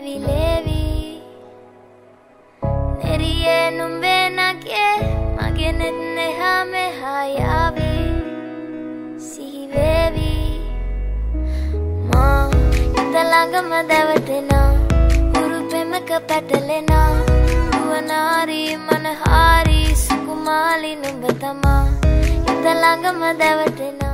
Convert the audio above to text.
ලේවි ලේවි නෙරියේ නුඹේ නගේ මගේ නෙත් නෙහා මෙහා යාවි සිහි වේවි මා හිත ළඟම දැවටෙනා උරු පෙමක පැටලෙනා නුවනාරි මනහාරි සුකුමාලි නුඹ තමා හිත ළඟම දැවටෙනා